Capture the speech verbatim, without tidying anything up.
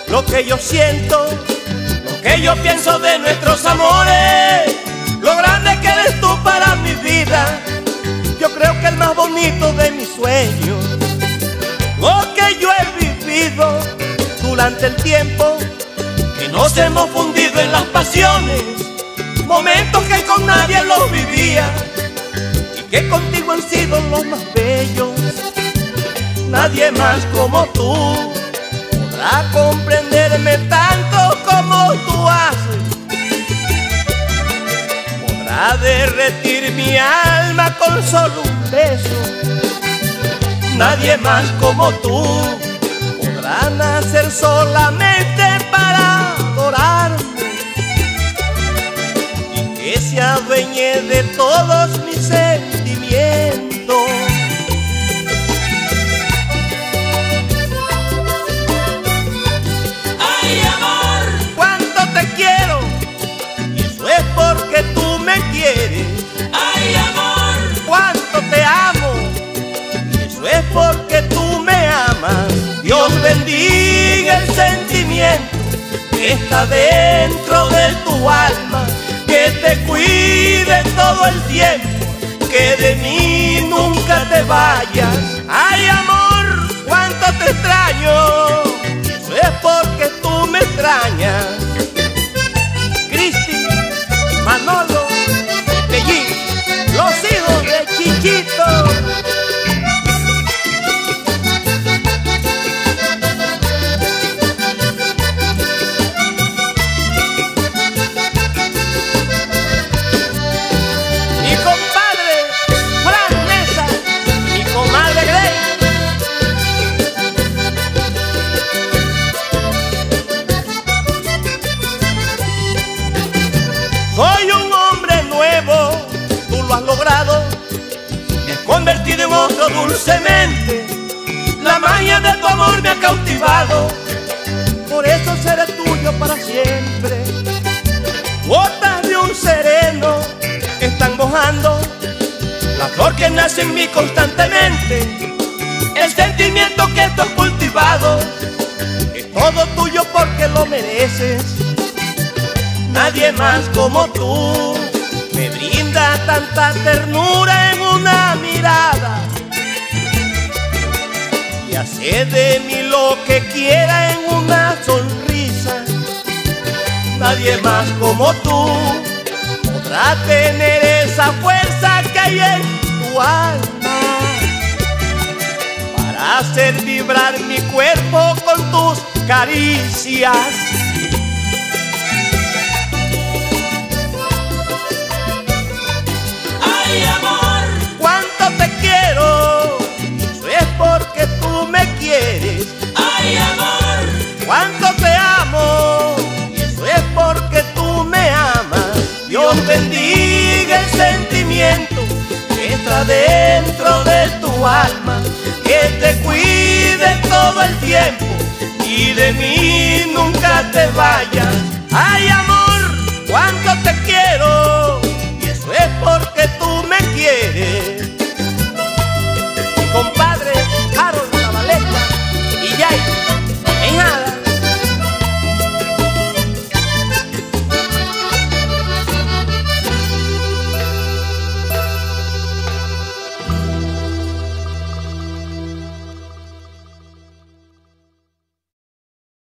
lo que yo siento, lo que yo pienso de nuestros amores, lo grande que eres tú para mi vida. Yo creo que el más bonito de mis sueños, lo que yo he vivido durante el tiempo que nos hemos fundido en las pasiones, momentos que con nadie los vivía y que contigo han sido los más bellos. Nadie más como tú podrá comprenderme tanto como tú haces, podrá derretir mi alma con solo un beso. Nadie más como tú podrá nacer solamente para adorarme y que se adueñe de todos mis sentimientos. ¡Ay, amor! Cuánto te quiero, y eso es porque tú me quieres. ¡Ay, amor! Cuánto te amo, y eso es porque tú me amas. Dios bendiga el sentimiento que está dentro de tu alma, que te cuide todo el tiempo, que de mí nunca te vayas. Ay, amor, cuánto te extraño, y eso es porque tú me extrañas. Cristi, Manolo, Pellín, los hijos de Chichito. Soy un hombre nuevo, tú lo has logrado, me has convertido en otro dulcemente. La magia de tu amor me ha cautivado, por eso seré tuyo para siempre. Gotas de un sereno están mojando la flor que nace en mí constantemente. El sentimiento que tú has cultivado es todo tuyo porque lo mereces. Nadie más como tú me brinda tanta ternura en una mirada y hace de mí lo que quiera en una sonrisa. Nadie más como tú podrá tener esa fuerza que hay en tu alma para hacer vibrar mi cuerpo con tus caricias. ¡Ay, amor! Cuánto te quiero, eso es porque tú me quieres. ¡Ay, amor! Cuánto te amo, y eso es porque tú me amas. Dios bendiga el sentimiento que está dentro de tu alma, que te cuide todo el tiempo y de mí nunca te vayas. ¡Ay, amor!